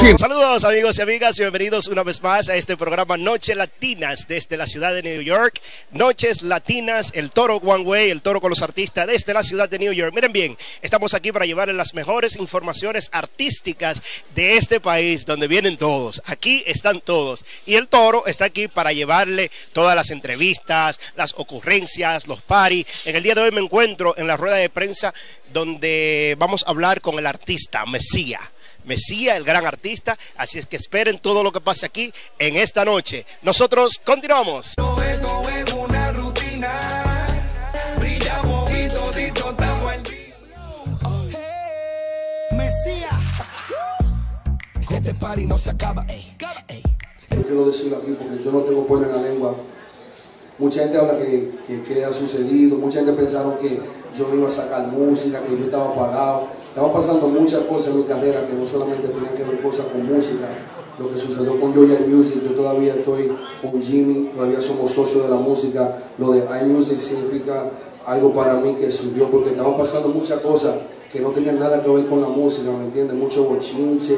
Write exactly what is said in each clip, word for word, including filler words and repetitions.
cien. Saludos amigos y amigas, bienvenidos una vez más a este programa Noches Latinas desde la ciudad de New York. Noches Latinas, el Toro One Way, el Toro con los artistas desde la ciudad de New York. Miren bien, estamos aquí para llevarles las mejores informaciones artísticas de este país, donde vienen todos. Aquí están todos. Y el Toro está aquí para llevarle todas las entrevistas, las ocurrencias, los parties. En el día de hoy me encuentro en la rueda de prensa donde vamos a hablar con el artista Mesía. Mesía, el gran artista, así es que esperen todo lo que pase aquí en esta noche. Nosotros continuamos. Todo esto es una rutina, brillamos y todito estamos en día. Mesía, este party no se acaba. Yo quiero decirlo aquí porque yo no tengo pelo en la lengua. Mucha gente habla que, que, que ha sucedido, mucha gente pensaron que yo no iba a sacar música, que yo estaba apagado. Estaban pasando muchas cosas en mi carrera que no solamente tienen que ver cosas con música. Lo que sucedió con Joya Music, yo todavía estoy con Jimmy, todavía somos socios de la música. Lo de iMusic significa algo para mí que subió porque estaban pasando muchas cosas que no tenían nada que ver con la música, ¿me entiendes? Mucho bochinche,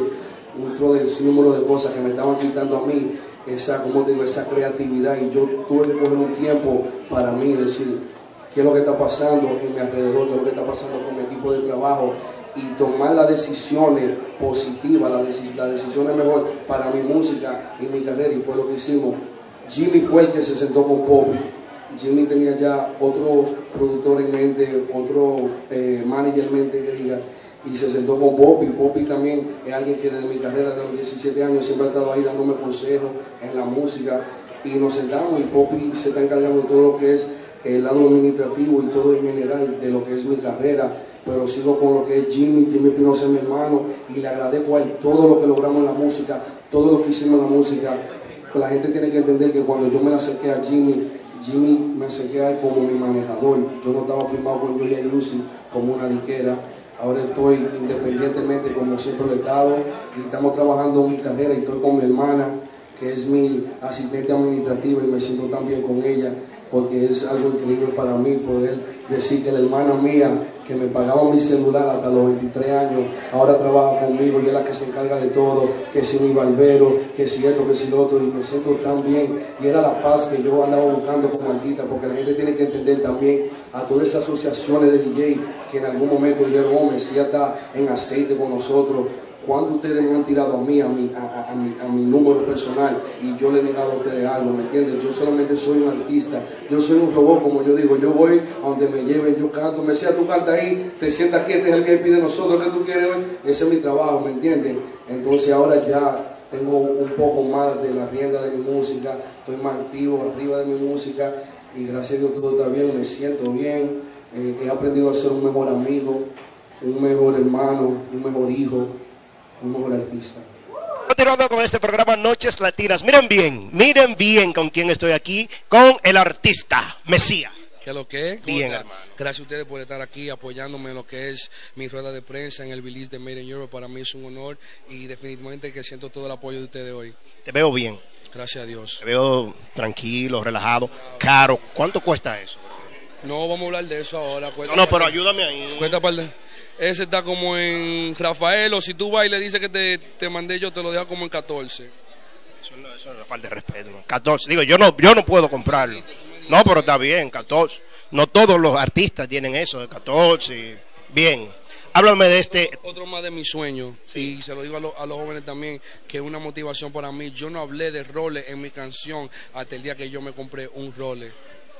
un sinnúmero de cosas que me estaban quitando a mí esa, como te digo, esa creatividad, y yo tuve que coger un tiempo para mí decir qué es lo que está pasando en mi alrededor, qué es lo que está pasando con mi equipo de trabajo, y tomar las decisiones positivas, las la decisiones mejor para mi música y mi carrera, y fue lo que hicimos. Jimmy fue el que se sentó con Poppy. Jimmy tenía ya otro productor en mente, otro eh, manager en mente, que diga, y se sentó con Poppy. Poppy también es alguien que desde mi carrera de los diecisiete años siempre ha estado ahí dándome consejos en la música, y nos sentamos y Poppy se está encargando de todo lo que es el lado administrativo y todo en general de lo que es mi carrera, pero sigo con lo que es Jimmy. Jimmy Pinoza es mi hermano y le agradezco a él todo lo que logramos en la música, todo lo que hicimos en la música. La gente tiene que entender que cuando yo me acerqué a Jimmy, Jimmy me acerqué a él como mi manejador. Yo no estaba firmado con Joya Music como una disquera. Ahora estoy independientemente como siempre lo he estado, y estamos trabajando en mi carrera, y estoy con mi hermana, que es mi asistente administrativa, y me siento tan bien con ella, porque es algo increíble para mí poder decir que la hermana mía, que me pagaba mi celular hasta los veintitrés años, ahora trabaja conmigo y es la que se encarga de todo, que si mi barbero, que si esto, que si lo otro, y me siento tan bien, y era la paz que yo andaba buscando como artista, porque la gente tiene que entender también a todas esas asociaciones de D J que en algún momento dijeron, oh, Mesía está en aceite con nosotros. Cuando ustedes me han tirado a mí, a mi, a, a, mi, a mi número personal, y yo le he negado a ustedes algo, ¿me entienden? Yo solamente soy un artista, yo soy un robot, como yo digo. Yo voy a donde me lleven, yo canto, me decía, tú canta ahí, te sientas aquí, este es el que pide nosotros, ¿qué tú quieres hoy? Ese es mi trabajo, ¿me entienden? Entonces ahora ya tengo un poco más de la rienda de mi música, estoy más activo arriba de mi música, y gracias a Dios todo está bien, me siento bien, eh, he aprendido a ser un mejor amigo, un mejor hermano, un mejor hijo, un mejor artista. Continuando con este programa Noches Latinas, miren bien, miren bien con quién estoy aquí, con el artista Mesía. ¿Qué es lo que es? Bien, Gra- hermano. Gracias a ustedes por estar aquí apoyándome en lo que es mi rueda de prensa en el release de Made in Europe. Para mí es un honor, y definitivamente que siento todo el apoyo de ustedes hoy. Te veo bien, Gracias a Dios. te veo tranquilo, relajado, caro. ¿Cuánto cuesta eso? No vamos a hablar de eso ahora. No, no, pero ayúdame ahí. Cuenta par de... Ese está como en Rafael, o si tú vas y le dices que te, te mandé yo, te lo dejo como en catorce. Eso no, eso no es falta de respeto, ¿no? catorce, digo, yo no, yo no puedo comprarlo. No, pero está bien, catorce. No todos los artistas tienen eso de catorce. Bien, háblame de este. Otro más de mis sueños, Sí. y se lo digo a, lo- a los jóvenes también, que es una motivación para mí. Yo no hablé de roles en mi canción hasta el día que yo me compré un role.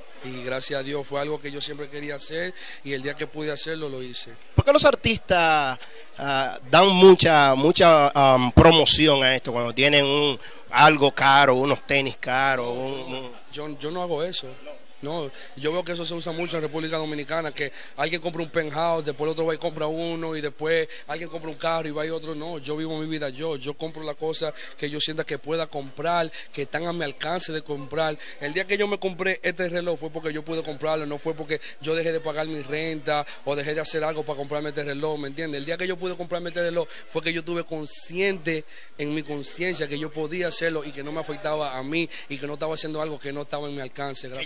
Y gracias a Dios fue algo que yo siempre quería hacer, y el día que pude hacerlo lo hice. ¿Por qué los artistas ah, dan mucha mucha am, promoción a esto cuando tienen un algo caro, unos tenis caros? Un, un... Yo, yo no hago eso. No, yo veo que eso se usa mucho en República Dominicana, que alguien compra un penthouse, después el otro va y compra uno, y después alguien compra un carro y va y otro. No, yo vivo mi vida yo, yo compro la cosa que yo sienta que pueda comprar, que están a mi alcance de comprar. El día que yo me compré este reloj fue porque yo pude comprarlo, no fue porque yo dejé de pagar mi renta o dejé de hacer algo para comprarme este reloj, ¿me entiendes? El día que yo pude comprarme este reloj fue que yo tuve consciente en mi conciencia que yo podía hacerlo y que no me afectaba a mí y que no estaba haciendo algo que no estaba en mi alcance. Que Gracias ya a no Dios. se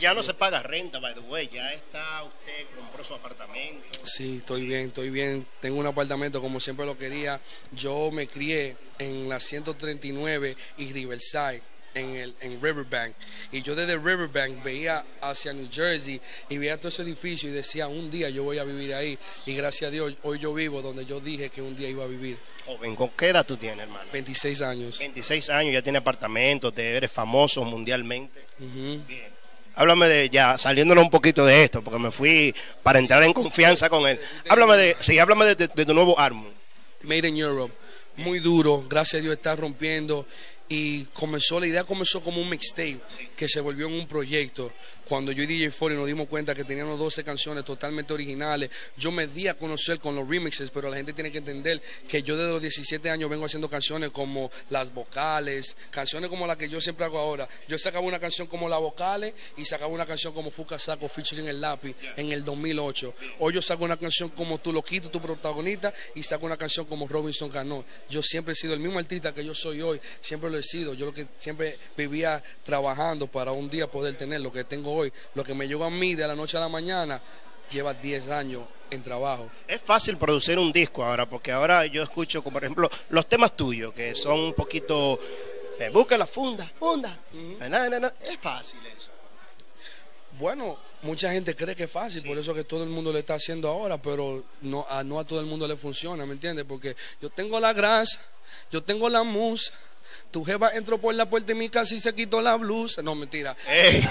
paga renta, by the way. Ya está, usted compró su apartamento. Sí, estoy bien, estoy bien. Tengo un apartamento como siempre lo quería. Yo me crié en la ciento treinta y nueve y Riverside. En, el, en Riverbank, y yo desde Riverbank veía hacia New Jersey y veía todo ese edificio y decía, un día yo voy a vivir ahí, y gracias a Dios hoy yo vivo donde yo dije que un día iba a vivir. Joven, ¿con qué edad tú tienes, hermano? veintiséis años. veintiséis años, ya tienes apartamento, te eres famoso mundialmente. Uh-huh. Bien. Háblame de, ya saliéndonos un poquito de esto, porque me fui para entrar en confianza con él. Háblame de, sí, háblame de, de, de tu nuevo álbum. Made in Europe, muy duro, gracias a Dios está rompiendo. Y comenzó, la idea comenzó como un mixtape que se volvió en un proyecto. Cuando yo y D J cuarenta nos dimos cuenta que teníamos doce canciones totalmente originales, yo me di a conocer con los remixes, pero la gente tiene que entender que yo desde los diecisiete años vengo haciendo canciones como Las Vocales, canciones como la que yo siempre hago ahora. Yo sacaba una canción como Las Vocales y sacaba una canción como Fuca Saco featuring El Lápiz en el dos mil ocho. Hoy yo saco una canción como Tu Loquito, Tu Protagonista, y saco una canción como Robinson Cano. Yo siempre he sido el mismo artista que yo soy hoy, siempre lo he sido. Yo lo que siempre vivía trabajando para un día poder tener lo que tengo hoy. Lo que me llegó a mí de la noche a la mañana lleva diez años en trabajo. Es fácil producir un disco ahora, porque ahora yo escucho, como por ejemplo, los temas tuyos, que son un poquito, eh, busca la funda, funda, uh-huh. na, na, na. Es fácil eso. Bueno, mucha gente cree que es fácil, sí. Por eso que todo el mundo le está haciendo ahora, pero no a, no a todo el mundo le funciona, ¿me entiendes? Porque yo tengo la grasa, yo tengo la musa. Tu jeva entró por la puerta de mi casa y se quitó la blusa. No, mentira. Hey.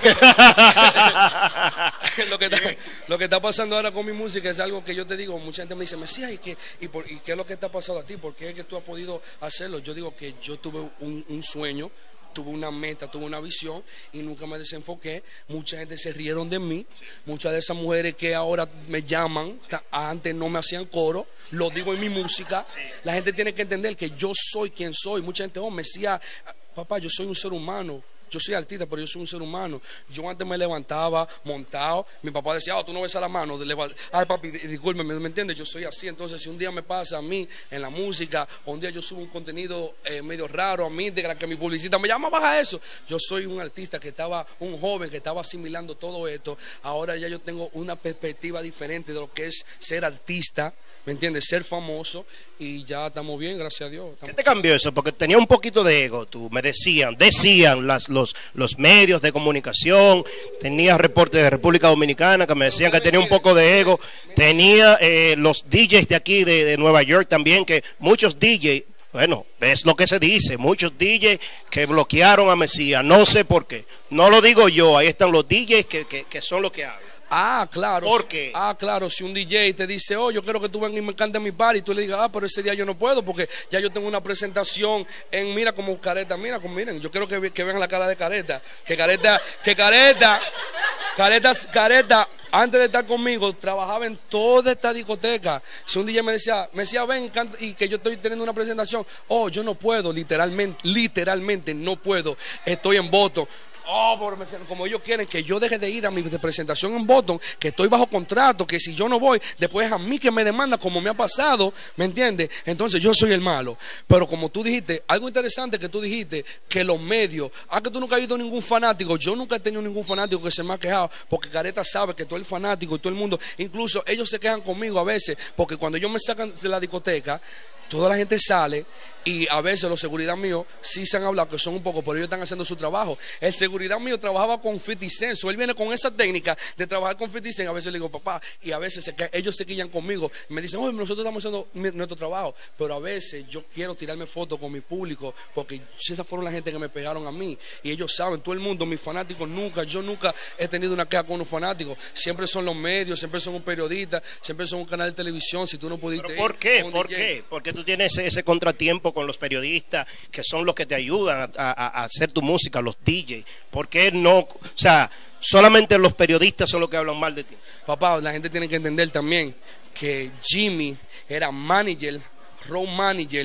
lo, que está, lo que está pasando ahora con mi música es algo que yo te digo. Mucha gente me dice, Mesías, ¿y qué, y, por, ¿y qué es lo que está pasando a ti? ¿Por qué es que tú has podido hacerlo? Yo digo que yo tuve un, un sueño, tuve una meta, tuve una visión y nunca me desenfoqué. Mucha gente se rieron de mí. Sí. Muchas de esas mujeres que ahora me llaman, antes no me hacían coro, lo digo en mi música. Sí. La gente tiene que entender que yo soy quien soy. Mucha gente, oh, Mesías, papá, yo soy un ser humano. Yo soy artista, pero yo soy un ser humano. Yo antes me levantaba montado. Mi papá decía, oh, tú no ves a la mano. Ay, papi, discúlpeme, ¿me entiendes? Yo soy así. Entonces, si un día me pasa a mí en la música, o un día yo subo un contenido eh, medio raro a mí, de la que mi publicista me llama, baja eso. Yo soy un artista que estaba, un joven que estaba asimilando todo esto. Ahora ya yo tengo una perspectiva diferente de lo que es ser artista. ¿Me entiendes? Ser famoso, y ya estamos bien, gracias a Dios. Estamos... ¿Qué te cambió eso? Porque tenía un poquito de ego, tú me decían, decían las, los, los medios de comunicación, tenía reportes de República Dominicana que me decían que tenía un poco de ego, tenía eh, los D Js de aquí de, de Nueva York también, que muchos D Js, bueno, es lo que se dice, muchos D Js que bloquearon a Mesías, no sé por qué, no lo digo yo, ahí están los D Js que, que, que son los que hablan. Ah, claro. ¿Por qué? Ah, claro, si un D J te dice, oh, yo quiero que tú vengas y me cantes mi party, y tú le digas, ah, pero ese día yo no puedo porque ya yo tengo una presentación en, mira, como Careta, mira, como miren, yo quiero que, que vean la cara de Careta, que Careta, que Careta, Careta, Careta, antes de estar conmigo, trabajaba en toda esta discoteca. Si un D J me decía, me decía, ven y, canta, y que yo estoy teniendo una presentación, oh, yo no puedo, literalmente, literalmente no puedo, estoy en voto. Oh, como ellos quieren que yo deje de ir a mi presentación en Boston, que estoy bajo contrato, que si yo no voy, después es a mí que me demanda, como me ha pasado, ¿me entiendes? Entonces yo soy el malo. Pero como tú dijiste, algo interesante que tú dijiste, que los medios, ah, que tú nunca has visto ningún fanático, yo nunca he tenido ningún fanático que se me ha quejado, porque Careta sabe que todo el fanático y todo el mundo, incluso ellos se quejan conmigo a veces, porque cuando ellos me sacan de la discoteca, toda la gente sale y a veces los seguridad míos sí se han hablado que son un poco, pero ellos están haciendo su trabajo. El seguridad mío trabajaba con fifty Cent, so él viene con esa técnica de trabajar con fifty Cent. A veces le digo, papá, y a veces se, ellos se quillan conmigo. Me dicen, oye, nosotros estamos haciendo nuestro trabajo, pero a veces yo quiero tirarme fotos con mi público, porque esas fueron la gente que me pegaron a mí. Y ellos saben, todo el mundo, mis fanáticos, nunca, yo nunca he tenido una queja con unos fanáticos. Siempre son los medios, siempre son un periodista, siempre son un canal de televisión. Si tú no pudiste ¿Pero por qué? ¿Por qué? Porque tú tienes ese, ese contratiempo con los periodistas que son los que te ayudan a, a, a hacer tu música, los D Js. ¿Por qué no? O sea, solamente los periodistas son los que hablan mal de ti. Papá, la gente tiene que entender también que Jimmy era manager, road manager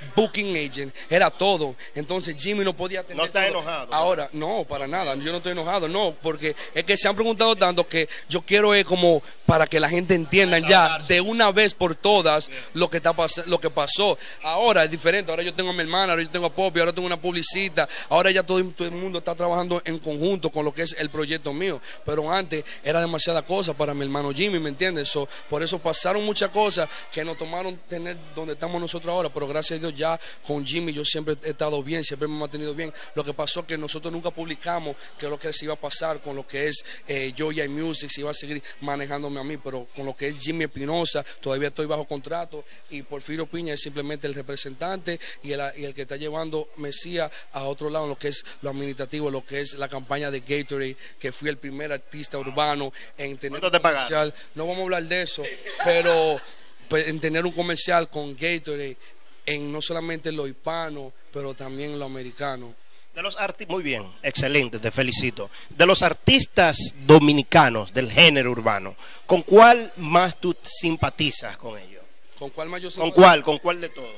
booking agent, era todo. Entonces Jimmy no podía tener No está todo. enojado. Ahora, no, para nada, yo no estoy enojado, no, porque es que se han preguntado tanto que yo quiero es como para que la gente entienda ya de una vez por todas lo que está pas lo que pasó. Ahora es diferente, ahora yo tengo a mi hermana, ahora yo tengo a Poppy, ahora tengo una publicista, ahora ya todo, todo el mundo está trabajando en conjunto con lo que es el proyecto mío, pero antes era demasiada cosa para mi hermano Jimmy, ¿me entiendes? So, por eso pasaron muchas cosas que nos tomaron tener donde estamos nosotros ahora, pero gracias a Dios ya con Jimmy yo siempre he estado bien, siempre me he mantenido bien. Lo que pasó es que nosotros nunca publicamos que lo que se iba a pasar con lo que es eh, Joya Music, se iba a seguir manejándome a mí, pero con lo que es Jimmy Espinosa todavía estoy bajo contrato y Porfirio Piña es simplemente el representante y el, y el que está llevando Mesías a otro lado en lo que es lo administrativo, lo que es la campaña de Gatorade, que fui el primer artista urbano en tener ¿Cuánto te un comercial. pagaron? No vamos a hablar de eso, pero pues, en tener un comercial con Gatorade en no solamente lo hispano, pero también lo americano. De los artistas, muy bien, excelente, te felicito. De los artistas dominicanos del género urbano, ¿con cuál más tú simpatizas con ellos? ¿Con cuál más yo ¿Con simpatizo? cuál? ¿Con cuál de todos?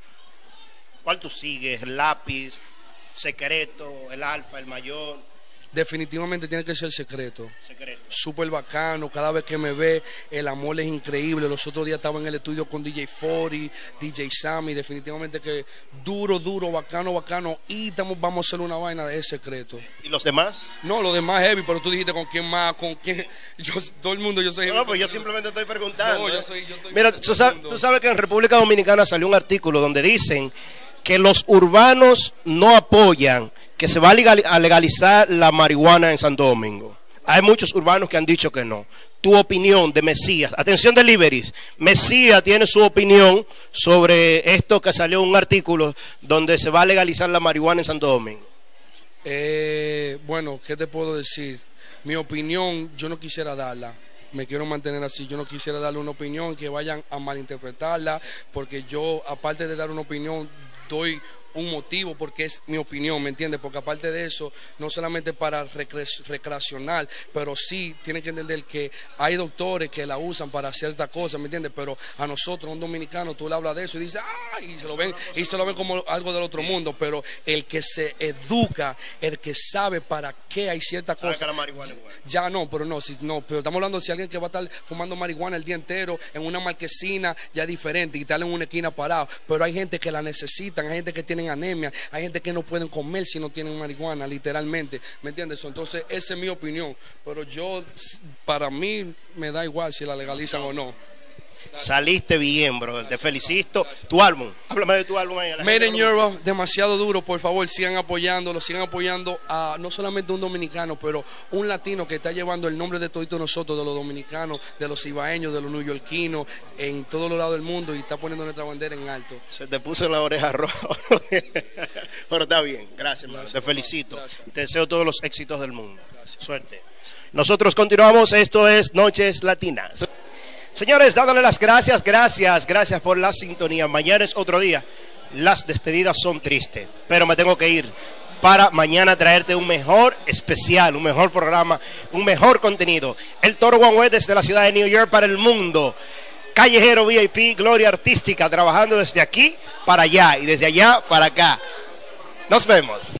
¿Cuál tú sigues? ¿El Lápiz, Secreto, el Alfa, el Mayor? Definitivamente tiene que ser Secreto. Secreto. Súper bacano, cada vez que me ve el amor es increíble. Los otros días estaba en el estudio con D J cuarenta, D J Sammy, definitivamente que duro, duro, bacano, bacano, y estamos, vamos a hacer una vaina de Secreto. ¿Y los demás? No, lo demás heavy, pero tú dijiste con quién más, con quién, yo, todo el mundo, yo soy No, heavy. no, pues yo simplemente estoy preguntando. No, yo ¿eh? soy- yo estoy- Mira, todo tú el sabes, mundo. tú sabes que en República Dominicana salió un artículo donde dicen que los urbanos no apoyan que se va a legal- a legalizar la marihuana en Santo Domingo. Hay muchos urbanos que han dicho que no. Tu opinión de Mesías. Atención, deliveries. Mesías tiene su opinión sobre esto que salió un artículo donde se va a legalizar la marihuana en Santo Domingo. Eh, bueno, ¿qué te puedo decir? Mi opinión, yo no quisiera darla. Me quiero mantener así. Yo no quisiera darle una opinión que vayan a malinterpretarla, porque yo, aparte de dar una opinión, doy un motivo porque es mi opinión, ¿me entiendes? Porque aparte de eso, no solamente para recre recreacional, pero sí tienen que entender que hay doctores que la usan para ciertas cosas, ¿me entiendes? Pero a nosotros, un dominicano, tú le hablas de eso y dices, ¡ah! Y se lo ven, y se lo ven como algo del otro mundo, pero el que se educa, el que sabe para qué hay ciertas Sabe cosas. que la marihuana es buena. Ya no, pero no, si, no, pero estamos hablando de si alguien que va a estar fumando marihuana el día entero en una marquesina, ya diferente, y estar en una esquina parado. Pero hay gente que la necesitan, hay gente que tienen anemia, hay gente que no pueden comer si no tienen marihuana, literalmente, ¿me entiendes? Entonces, esa es mi opinión, pero yo, para mí, me da igual si la legalizan o no. Saliste bien, bro. Te felicito. Tu álbum. Háblame de tu álbum ahí. a la Made gente in que no- Europe, demasiado duro, por favor, sigan apoyándolo, sigan apoyando a no solamente un dominicano, pero un latino que está llevando el nombre de todos nosotros, de los dominicanos, de los ibaeños, de los neoyorquinos, en todos los lados del mundo, y está poniendo nuestra bandera en alto. Se te puso en la oreja roja. Pero está bien. Gracias, hermano. Te felicito. Gracias. Te deseo todos los éxitos del mundo. Gracias. Suerte. Nosotros continuamos. Esto es Noches Latinas. Señores, dándole las gracias, gracias, gracias por la sintonía. Mañana es otro día. Las despedidas son tristes, pero me tengo que ir para mañana traerte un mejor especial, un mejor programa, un mejor contenido. El Toro One Way desde la ciudad de New York para el mundo. Callejero V I P, Gloria Artística, trabajando desde aquí para allá y desde allá para acá. Nos vemos.